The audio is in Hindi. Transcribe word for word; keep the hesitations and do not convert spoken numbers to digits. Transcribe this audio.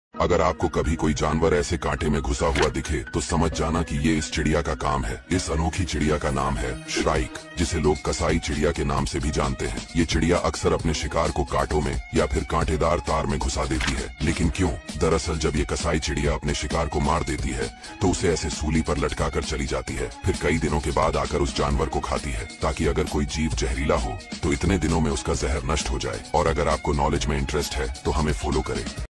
अगर आपको कभी कोई जानवर ऐसे कांटे में घुसा हुआ दिखे तो समझ जाना कि ये इस चिड़िया का काम है। इस अनोखी चिड़िया का नाम है श्राइक, जिसे लोग कसाई चिड़िया के नाम से भी जानते हैं। ये चिड़िया अक्सर अपने शिकार को कांटों में या फिर कांटेदार तार में घुसा देती है। लेकिन क्यों? दरअसल जब ये कसाई चिड़िया अपने शिकार को मार देती है तो उसे ऐसे सूली पर लटका कर चली जाती है, फिर कई दिनों के बाद आकर उस जानवर को खाती है, ताकि अगर कोई जीव जहरीला हो तो इतने दिनों में उसका जहर नष्ट हो जाए। और अगर आपको नॉलेज में इंटरेस्ट है तो हमें फॉलो करें।